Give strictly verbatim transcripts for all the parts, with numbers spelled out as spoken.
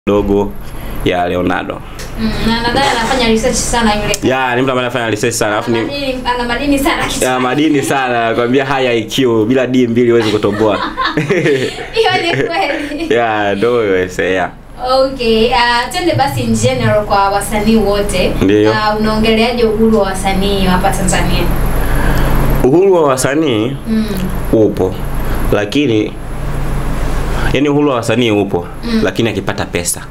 dogo ya Leonardo. Mm, na nadhani anafanya research sana yule. Ya, ni mtu ambaye anafanya research sana. Alafu ni ana madini sana kitu. Ya, madini sana. Nakwambia high I Q bila D mbili huwezi kutoboa. Hiyo ni kweli. Ya, ndio hiyo ya. Okay, uh, twende basi in general kwa wasanii wote. Uh, unaongeleaje uhuru wa wasanii hapa Tanzania? Uhuru wa wasanii mm. upo. Lakini yani uhuru wa wasanii upo, mm. lakini akipata pesa.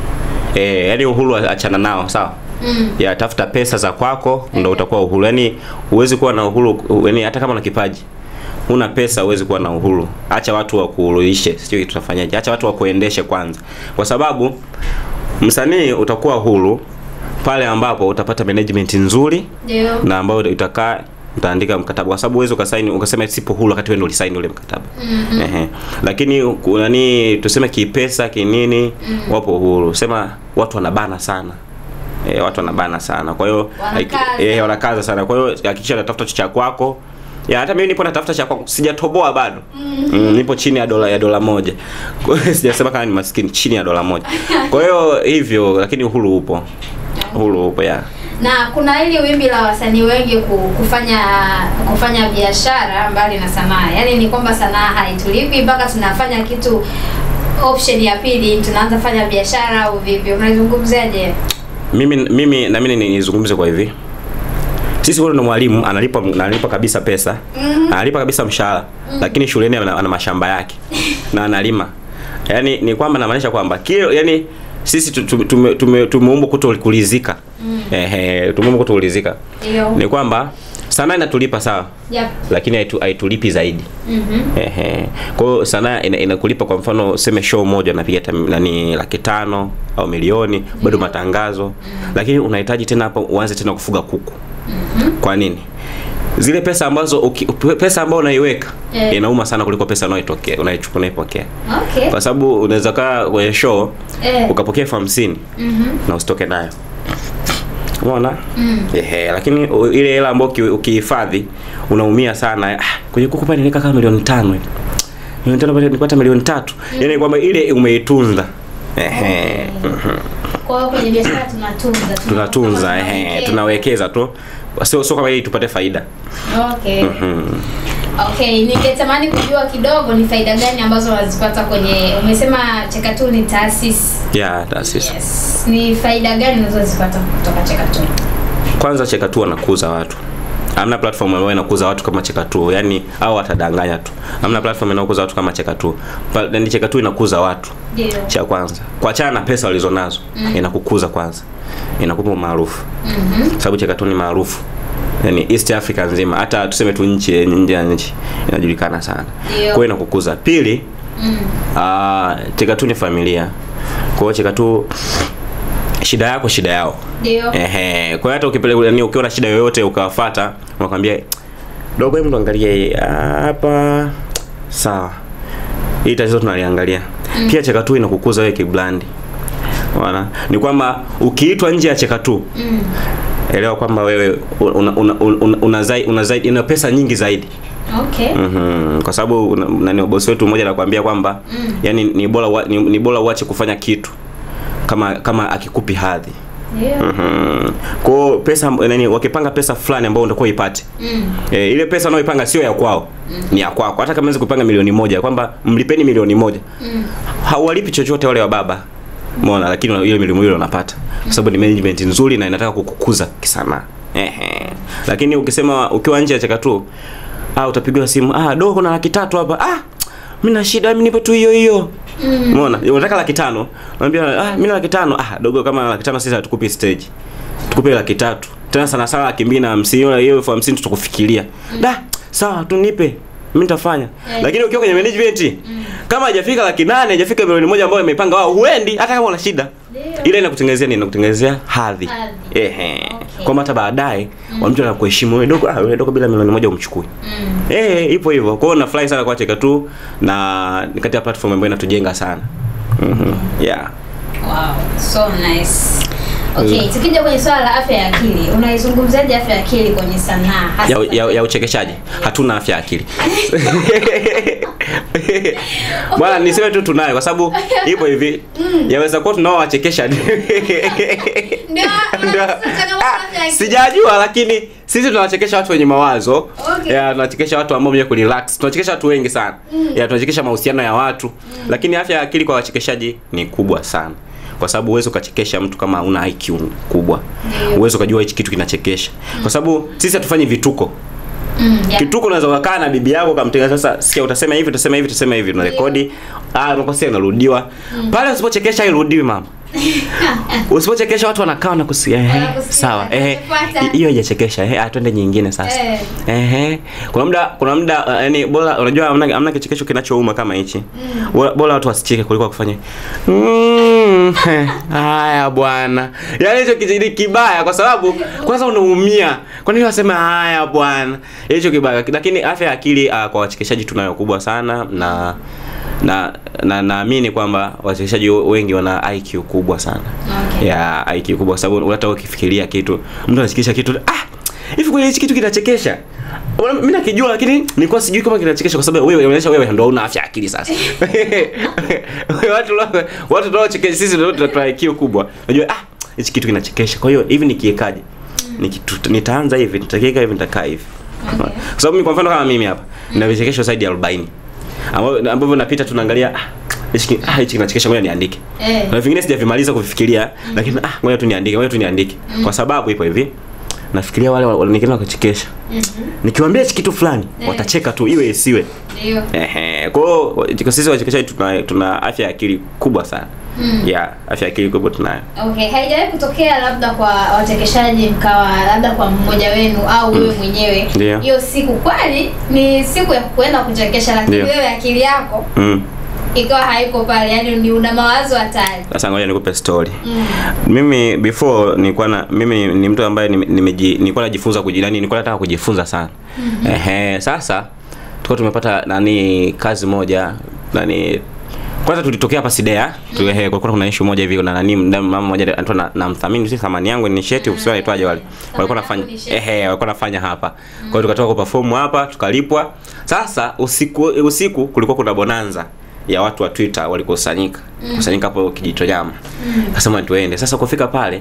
Eh, yani uhuru achana nao, sawa? Mm. Ya tafuta pesa za kwako okay. Ndio utakuwa uhuru. Yani uwezi kuwa na uhuru, yani hata kama una kipaji, una pesa uwezi kuwa na uhuru. Acha watu wakuruhishe, sio tutafanyaje? Acha watu wakuendeshe kwanza. Kwa sababu msanii utakuwa uhuru pale ambapo utapata management nzuri. Ndio. Na ambao utakaa utaandika mkataba, kwa sababu uwezo ukasaini ukasema sipo huru wakati wewe ndio ulisaini ule mkataba. Mm -hmm. Ehe. Lakini nani tuseme kipesa kinini mm -hmm. wapo huru. Sema watu wanabana sana. Eh, watu wanabana sana. Kwa hiyo eh wanakaza sana. Kwa hiyo hakikisha unatafuta cha kwako. Ya hata mimi nipo natafuta cha kwangu, sijatoboa bado. Mm -hmm. mm, nipo chini ya dola ya dola moja. Kwa hiyo sijasema kama ni maskini, chini ya dola moja. Kwa hiyo hivyo, lakini uhuru upo. Uhuru upo ya. Na kuna ile wimbi la wasanii wengi kufanya kufanya biashara mbali na sanaa. Yaani ni kwamba sanaa haitulipi mpaka tunafanya kitu option ya pili, tunaanza fanya biashara au vipi? Unazungumziaje? Mimi mimi na mimi nizungumze kwa hivi. Sisi wote ni mwalimu, analipa analipa kabisa pesa. Mm -hmm. Analipa kabisa mshahara, mm -hmm. lakini shuleni ana, ana mashamba yake na analima. Yaani ni kwamba namaanisha kwamba kile yani sisi tumeumbwa tume, tume kutokulizika. Mm. Ehe, tumeumbwa kutokulizika. Ni kwamba sanaa inatulipa sawa. Yep. Lakini haitu, haitulipi zaidi. Mhm. Mm Ehe. Kwa hiyo sanaa inakulipa ina kwa mfano sema show moja unapiga nani laki tano au milioni, yeah. bado matangazo. Mm -hmm. Lakini unahitaji tena hapo uanze tena kufuga kuku. Mhm. Mm kwa nini? Zile pesa ambazo uki, pesa ambayo unaiweka yeah. inauma sana kuliko pesa unayoitokea unaichukua unaipokea. Okay. Kwa sababu unaweza kaa kwenye show yeah. ukapokea elfu hamsini mm -hmm. na usitoke nayo. Unaona? Mm. Ehe, lakini ile hela ambayo ukihifadhi unaumia sana. Ah, kwenye kuku pale nileka kama milioni tano. Milioni tano pale nilipata milioni tatu. Mm. Yaani kwamba ile umeitunza. Ehe. Okay. Mhm. Kwa hiyo kwenye biashara tunatunza, tunatunza, ehe, tunawekeza tu. Sio sio kama ili tupate faida. Okay. Mhm. Okay, ningetamani kujua kidogo ni faida gani ambazo unazipata kwenye, umesema CHEKA tu ni taasisi. Yeah, taasisi. Yes. Ni faida gani unazozipata kutoka CHEKA tu? Kwanza CHEKA tu wanakuza watu. Hamna platform ambayo inakuza watu kama CHEKA tu. Yaani hao watadanganya tu. Hamna platform inakuza watu kama CHEKA tu. Ni CHEKA tu inakuza watu. Ndio. Cha kwanza. Kuachana na pesa walizonazo, mm. inakukuza kwanza. Inakupa maarufu. Mhm. Mm sababu CHEKA tu ni maarufu. Yani East Africa nzima, hata tuseme tu nchi nje ya nchi inajulikana sana. Kwa hiyo inakukuza. Pili, mm. ah CHEKA tu ni familia. Kwa hiyo CHEKA tu shida yako shida yao. Ndio. Ehe, kwa hiyo hata ukipeleka yani ukiona shida yoyote ukawafuata, unakwambia dogo hebu angalia hapa. Sawa. Hii tatizo tunaliangalia. Mm. Pia CHEKA tu inakukuza wewe kibrandi. Unaona? Ni kwamba ukiitwa nje ya CHEKA tu, mm. elewa kwamba wewe una una una, una zaidi una zaidi una pesa nyingi zaidi. Okay. Mhm. Mm kwa sababu nani bosi wetu mmoja anakuambia kwamba mm. yani ni bora ni, ni bora uache kufanya kitu kama kama akikupi hadhi. Yeah. Mhm. Kwa pesa nani wakipanga pesa fulani ambayo utakuwa ipate. Mm. E, ile pesa unayoipanga sio ya kwao. Mm. Ni ya kwako. Hata kama unaweza kupanga milioni moja kwamba mlipeni milioni moja. Mm. Hawalipi chochote wale wa baba. Umeona, lakini ile milioni moja unapata. Kwa sababu ni management nzuri na inataka kukukuza kisanaa. Ehe. Lakini ukisema ukiwa nje ya CHEKA tu, ah utapigwa simu, ah dogo na laki tatu hapa. Ah, mimi na shida, mimi nipe tu hiyo hiyo. Umeona? Mm. Unataka laki tano. Unamwambia ah mimi na laki tano. Ah dogo kama laki tano sisi hatukupi stage. Tukupe laki tatu. Tena sana sana laki mbili na hamsini, hiyo elfu hamsini tutakufikiria. Mm. Da, sawa tu nipe. Mimi nitafanya. Yeah. Lakini ukiwa kwenye management, mm. kama hajafika laki nane, hajafika milioni moja ambayo imepanga wao, huendi hata kama una shida. Yeah. Ile inakutengenezea nini? Inakutengenezea hadhi. Ehe. Okay. Kwa mata baadaye, mm. mtu anakuheshimu wewe dogo, ah wewe dogo bila milioni moja umchukui. Mm. Eh, ipo hivyo. Kwa hiyo na fly sana kwa CHEKA tu na ni kati ya platform ambayo inatujenga sana. Mhm. Mm yeah. Wow, so nice. Okay, tukija kwenye swala la afya ya akili, unaizungumzaje afya ya akili kwenye sanaa? Ya, ya, ya uchekeshaji. Hatuna afya ya akili. Bwana niseme tu tunayo kwa sababu ipo hivi. Mm. Yaweza kuwa tunao wachekesha. Ndio. Sijajua lakini sisi tunawachekesha watu wenye mawazo. Okay. Ya tunachekesha watu ambao wenye kurelax. Tunachekesha watu wengi sana. Mm. Ya tunachekesha mahusiano ya watu. Mm. Lakini afya ya akili kwa wachekeshaji ni kubwa sana. Kwa sababu uwezo ukachekesha mtu kama una I Q kubwa. Uwezo ukajua hichi kitu kinachekesha. Mm. Kwa sababu sisi hatufanyi vituko. Mm, yeah. Kituko unaweza kukaa na bibi yako kamtenga sasa sikia utasema hivi utasema hivi utasema hivi una rekodi ah unakosea unarudiwa. Mm. Pale usipochekesha irudiwi mama. Usipochekesha watu wanakaa na kusikia eh sawa eh hiyo haijachekesha eh twende nyingine sasa. Eh eh kuna muda kuna muda yani bora unajua hamna hamna kichekesho kinachouma kama hichi. Mm. Bora watu wasicheke kuliko kufanya mm, haya bwana. Yaani hicho kijiji kibaya kwa sababu kwanza unaumia. Kwa nini wasema haya bwana? Hicho kibaya lakini afya ya akili uh, kwa wachekeshaji tunayo kubwa sana na na na naamini kwamba wachekeshaji wengi wana I Q kubwa sana. Okay. Ya I Q kubwa sababu hata ukifikiria kitu mtu anachekesha kitu ah hivi kweli hichi kitu kinachekesha. Mimi nakijua lakini nilikuwa sijui kama kinachekesha kwa sababu wewe unaonyesha wewe ndio una afya akili sasa. Watu watu ndio chekesha sisi ndio tuna I Q kubwa. Unajua ah hichi kitu kinachekesha. Kwa hiyo hivi nikiekaje? Nikitu nitaanza hivi nitakieka hivi nitakaa hivi. Okay. Kwa sababu mimi kwa mfano kama mimi hapa nina vichekesho zaidi ya arobaini. Ambavyo napita tunaangalia ah hichi ah hichi kinachekesha ngoja niandike. Eh. Na vingine sijavimaliza kufikiria mm. lakini ah ngoja tu niandike ngoja tu niandike. Mm. Kwa sababu ipo hivi nafikiria wale wananikana kuchekesha. Mhm. Nikiwaambia hichi kitu fulani eh. watacheka tu iwe isiwe. Ndio. Ehe. Kwa hiyo sisi wachekeshaji tuna tuna afya ya akili kubwa sana. Mm. Yeah, afya ya akili kubwa tunayo. Okay, haijawahi kutokea labda kwa wachekeshaji mkawa labda kwa mmoja wenu au wewe mm. mwenyewe hiyo siku kweli ni siku ya kwenda kuchekesha lakini Dio. wewe akili yako mm. ikawa haipo pale, yani ni una mawazo hatari. Sasa ngoja nikupe story. Mm. Mimi before nilikuwa na mimi ni mtu ambaye nimeji nilikuwa najifunza kujilani, nilikuwa nataka kujifunza sana. Mm -hmm. Ehe, sasa tulikuwa tumepata nani kazi moja nani kwanza tulitokea hapa Sidea, tuehe kulikuwa kuna issue moja hivi na nani mama mmoja anaitwa na mthamini si thamani yangu initiative sio anaitwaje wale. Walikuwa nafanya ehe walikuwa nafanya hapa. Kwa hiyo tukatoka ku perform hapa, tukalipwa. Sasa usiku usiku kulikuwa kuna bonanza ya watu wa Twitter walikusanyika. Mm. Kusanyika hapo Kijitonyama. Mm. Kasema tuende. Sasa kufika pale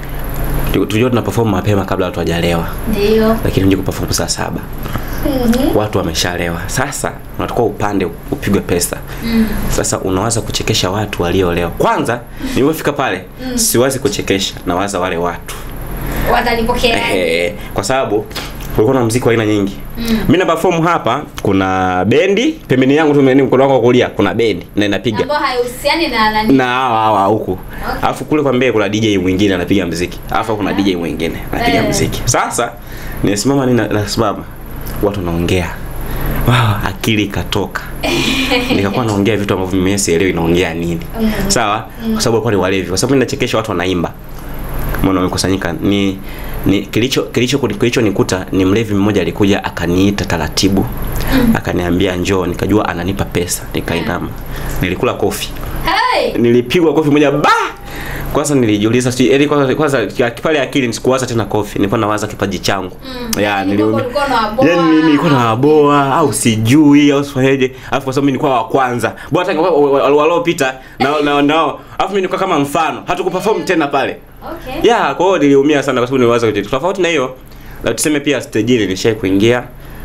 tujue tuna perform mapema kabla watu hawajalewa. Ndio. Lakini nje ku perform saa saba. Mm-hmm. Watu wameshalewa. Sasa unatakiwa upande upigwe pesa. Mm. Sasa unawaza kuchekesha watu waliolewa. Kwanza nilipofika pale mm. siwazi kuchekesha, nawaza wale watu watanipokea. Eh, kwa sababu kulikuwa na muziki wa aina nyingi. Mm. Mimi na perform hapa kuna bendi, pembeni yangu tu mimi mkono wako kulia kuna bendi na inapiga. Ambao haihusiani na nani? Na hawa hawa huku. Okay. Alafu kule kwa mbele kuna D J mwingine anapiga muziki. Alafu kuna D J mwingine anapiga eh. muziki. Sasa nisimama nina nasimama. Watu wanaongea. Wow, akili katoka. Nikakuwa naongea vitu ambavyo mimi sielewi naongea nini. Mm. Sawa? Mm. Kwa sababu kwa ni walevi. Kwa sababu ninachekesha watu wanaimba. Mbona wamekusanyika ni ni kilicho kilicho kilicho nikuta ni mlevi mmoja alikuja akaniita taratibu. Mm. Akaniambia njoo, nikajua ananipa pesa, nikainama. Nilikula kofi. Hey! Nilipigwa kofi moja ba. Kwanza nilijiuliza si ili kwanza kwanza pale akili nisikuwaza tena kofi, nilikuwa nawaza kipaji changu. Mm. Ya nilikuwa yani nilikuwa na boa au sijui au sifanyeje. Alafu kwa sababu mimi nilikuwa wa kwanza. Bora hata waliopita na na nao. Alafu mimi nilikuwa kama mfano. Hatukuperform tena pale. Okay. Ya kwa hiyo niliumia sana kwa sababu niliwaza kitu. Tofauti na hiyo, na tuseme pia stage ile nilishai kuingia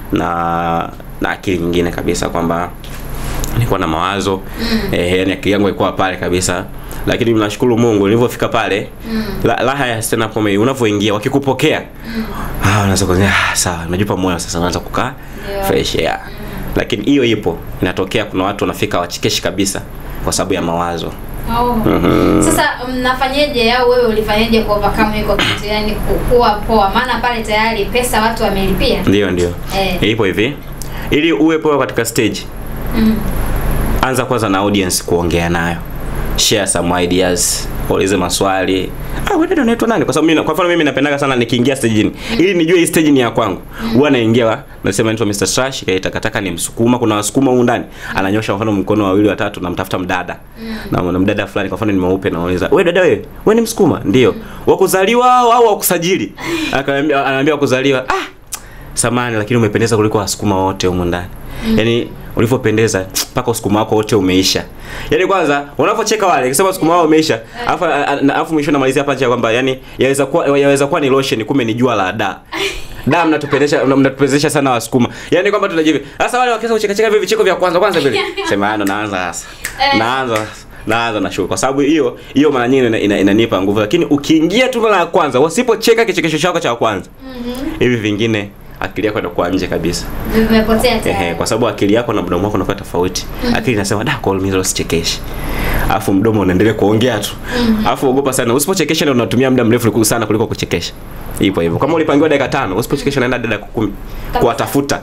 na na akili nyingine kabisa kwamba nilikuwa na mawazo. Mm. Eh, yani akili yangu ilikuwa pale kabisa. Lakini ninashukuru Mungu nilipofika pale mm. la, raha ya stand up comedy unapoingia wakikupokea mm. ah unaanza kusema ah sawa unajipa moyo sasa unaanza kukaa yeah. fresh air. Mm. Lakini hiyo ipo inatokea kuna watu wanafika wachekeshi kabisa kwa sababu ya mawazo. Oh. Mm-hmm. Sasa mnafanyaje au wewe ulifanyaje kwa overcome hiyo kitu yani kuwa poa maana pale tayari pesa watu wamelipia? Ndio ndio. Eh. Ipo hivi ili uwe poa katika stage. Mm. Anza kwanza na audience kuongea nayo. share some ideas, ulize maswali. Ah, wewe dada unaitwa nani? Kwa sababu mimi kwa mfano mimi napendaga sana nikiingia stage ni. Ili nijue hii stage ni ya kwangu. Huwa naingia nasema naitwa mister Trash, kaita takataka ni Msukuma, kuna Wasukuma huko ndani. Ananyosha mfano mkono wawili watatu na mtafuta mdada. Na na mdada fulani kwa mfano ni mweupe na anauliza, "Wewe dada wewe, wewe ni Msukuma?" Ndio. Wa kuzaliwa au wa kusajili? Akaniambia anaambia kuzaliwa. Ah, samani lakini umependeza kuliko Wasukuma wote huko ndani. Mm. Yaani ulivyopendeza mpaka usukuma wako wote umeisha. Yaani kwanza unapocheka wale ukisema usukuma wao umeisha, alafu alafu mwisho namalizia hapa nje kwamba yani yaweza kuwa yaweza kuwa ni lotion kumbe ni jua la da. Da mnatupendesha mnatupendesha sana Wasukuma. Yaani kwamba tunajivi. Sasa wale wakianza kucheka cheka hivi vicheko vya kwanza kwanza vile. Sema ano naanza sasa. Naanza naanza na show kwa sababu hiyo hiyo mara nyingine ina, inanipa nguvu, lakini ukiingia tu mara ya kwanza wasipocheka kichekesho chako cha kwanza. Mhm. Hivi vingine akili yako inakuwa nje kabisa. Vimepotea tayari. Eh, kwa sababu akili yako na mdomo wako unakuwa tofauti. Mm. Akili inasema da call me zero sichekeshi. Alafu mdomo unaendelea kuongea tu. Mm. Alafu ogopa sana. Usipochekesha ndio unatumia muda mrefu sana kuliko kuchekesha. Ipo hivyo. Kama ulipangiwa dakika tano, usipochekesha unaenda dakika kumi kuwatafuta.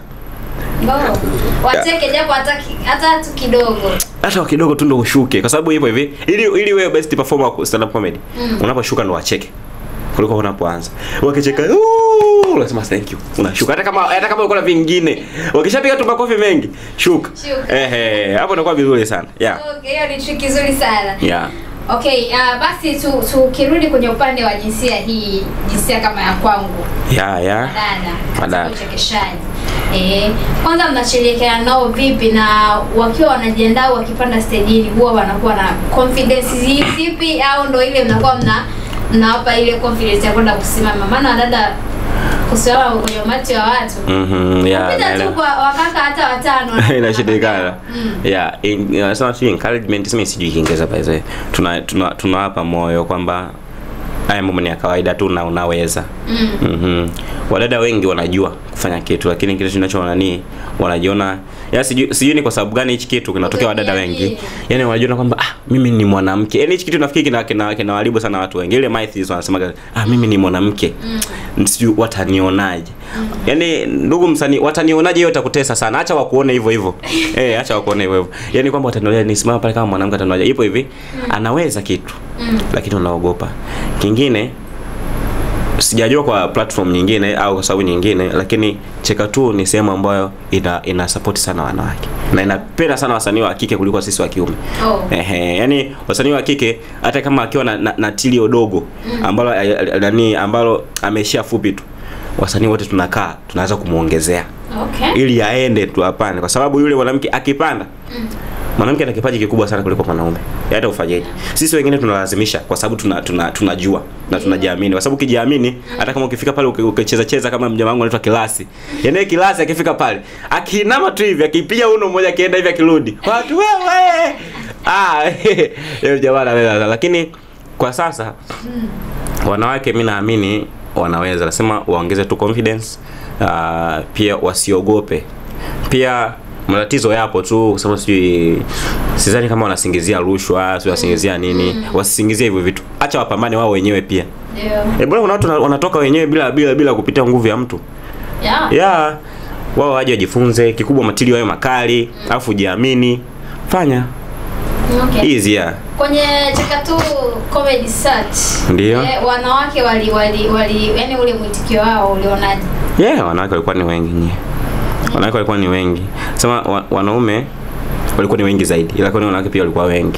Wow. Wacheke japo hata hata tu kidogo. Hata kidogo tu ndio ushuke kwa sababu ipo hivi. Ili ili wewe best performer wa stand up comedy. Mm. Unaposhuka ndio wacheke. Kuliko unapoanza. Wakicheka, "Ooh, unasema thank you." Unashuka hata kama hata kama uko na vingine. Wakishapiga tu makofi mengi, shuka. Eh eh, hapo inakuwa vizuri sana. Yeah. Okay, hiyo ni trick nzuri sana. Yeah. Okay, uh, basi tu tukirudi kwenye upande wa jinsia hii, jinsia kama ya kwangu. Yeah, yeah. Dada. Dada. Uchekeshaji. Eh, kwanza mnashirikiana nao vipi na wakiwa wanajiandaa wakipanda stage huwa wanakuwa na confidence zipi au ndo ile mnakuwa mna mnawapa ile confidence ya kwenda kusimama? Maana dada kusimama kwenye umati wa watu. Mhm, yeah. Kupita tu kwa wakaka hata watano inashindikana. Mm. Yeah, inasema tu encouragement, sema sijui Kiingereza by the way. Tuna tunawapa moyo kwamba haya mambo ni ya kawaida tu na unaweza. Mhm. Mm Wadada wengi wanajua kufanya kitu lakini kitu tunachoona ni wanajiona ya sijui sijui ni kwa sababu gani hichi kitu kinatokea wadada wengi. Yaani wanajiona kwamba ah mimi ni mwanamke. Yaani hichi kitu nafikiri kina kina kinawalibu sana watu wengi. Ile myths wanasema ah mimi ni mwanamke. Mm. Sijui watanionaje. Mm. Yaani ndugu msanii watanionaje hiyo itakutesa sana. Acha wakuone hivyo hivyo. Eh acha wakuone hivyo hivyo. Yaani kwamba watanionaje nisimama pale kama mwanamke atanionaje. Ipo hivi. Mm. Anaweza kitu. Mm. Lakini unaogopa. Kingine sijajua kwa platform nyingine au kwa sababu nyingine, lakini Cheka tu ni sehemu ambayo ina ina support sana wanawake na inapenda sana wasanii wa kike kuliko sisi wa kiume. Oh. Ehe, yani wasanii wa kike hata kama akiwa na, na, na tilio dogo ambalo nani ambalo ameishia fupi tu, wasanii wote tunakaa tunaanza kumuongezea. Okay. Ili aende tu hapana kwa sababu yule mwanamke akipanda mm. mwanamke ana kipaji kikubwa sana kuliko mwanaume. Hata ufanyeje. Sisi wengine tunalazimisha kwa sababu tuna tuna tunajua na tunajiamini. Kwa sababu ukijiamini hata kama ukifika pale ukicheza cheza kama mjamaa wangu anaitwa Kilasi. Yaani Kilasi akifika pale, akinama tu hivi, akipiga uno mmoja akienda hivi akirudi. Watu wewe. Ah, yeye jamaa anaweza. Lakini kwa sasa wanawake mimi naamini wanaweza. Nasema waongeze tu confidence, uh, pia wasiogope. Pia matatizo yapo tu kusema sijui sidhani kama wanasingizia rushwa, sio wasingizia nini, mm. wasisingizie hivyo vitu. Acha wapambane wao wenyewe pia. Ndio. Eh, bora kuna watu wanatoka wenyewe bila bila bila kupitia nguvu ya mtu. Yeah. Yeah. Wao waje wajifunze, kikubwa matilio yao makali, mm. afu jiamini. Fanya. Okay. Easy yeah. Kwenye Cheka tu comedy search. Ndio. Eh, wanawake wali wali wali yani ule mwitikio wao ulionaje? Yeah, wanawake walikuwa ni wengi nyie. Wanawake walikuwa ni wengi. Sema wa, wanaume walikuwa ni wengi zaidi. Ila kwa wanawake pia walikuwa wengi.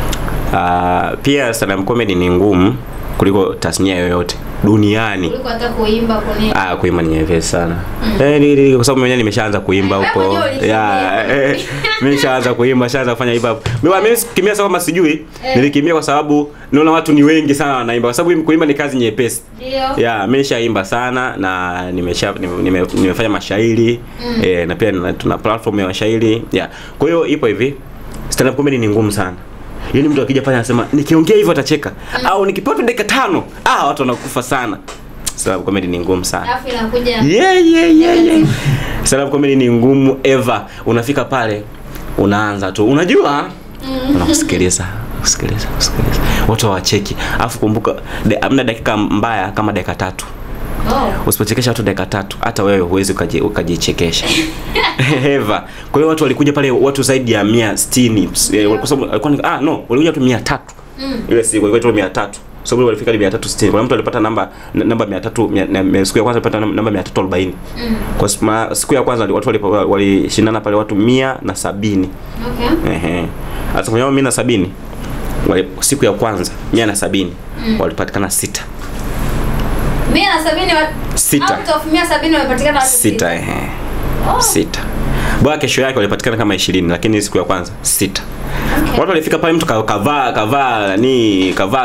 Uh, pia stand-up comedy ni ngumu kuliko tasnia yoyote duniani. Kuliko hata kuimba kwenye. Ah, kuimba ni nyepesi sana. Mm. Eh, ni kwa sababu mwenyewe nimeshaanza kuimba huko. Yeah, eh, mimi nishaanza kuimba, nishaanza kufanya hip hop. Mimi mimi kimbia sababu kama sijui, eh. nilikimbia kwa sababu naona watu ni wengi sana wanaimba. Kwa sababu kuimba ni kazi nyepesi. Ndio. Yeah, mimi nishaimba sana na nimesha nime, nimefanya mashairi, mm. eh, na pia tuna platform ya mashairi. Yeah. Kwa hiyo ipo hivi. Stand up comedy ni ngumu sana. Yaani mtu akija pale anasema nikiongea hivyo atacheka, mm. au nikipata dakika tano ah watu wanakufa sana. Stand up comedy ni ngumu sana. Alafu inakuja yeah yeah yeah yeah. Stand up comedy ni ngumu ever. Unafika pale unaanza tu unajua mm. unakusikiliza kusikiliza kusikiliza watu wacheki. Alafu kumbuka hamna dakika mbaya kama dakika tatu. Oh. Usipochekesha watu dakika tatu, hata wewe huwezi ukaji, ukajichekesha. Eva. Kwa hiyo watu walikuja pale, watu zaidi ya mia sitini. Yeah. Kwa sababu alikuwa ah no, walikuja tu mia tatu. Mm. Ile siku walikuwa tu mia tatu. So sababu walifika mia tatu sitini. Kuna mtu alipata namba namba mia tatu, siku ya kwanza alipata namba mia tatu arobaini. Mm. Kwa siku ya kwanza watu walishindana pale watu mia na sabini. Okay. Ehe. Hata kwa mia na sabini wale siku ya kwanza mia na sabini mm. walipatikana sita. mia na sabini wa sita. Out of mia na sabini walipatikana watu sita. Ehe. Oh. Sita. Bwana kesho yake walipatikana kama ishirini, lakini siku ya kwanza sita. Okay. Watu walifika pale mtu kavaa kavaa ni kavaa